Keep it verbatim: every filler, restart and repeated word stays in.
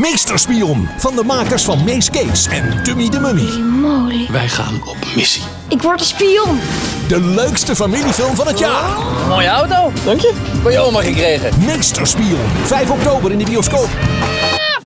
Meesterspion van de makers van Mees Kees en Dummy de Mummy. Moly. Wij gaan op missie. Ik word een spion. De leukste familiefilm van het jaar. Mooie auto. Dank je. Van je oma gekregen. Meesterspion. vijf oktober in de bioscoop.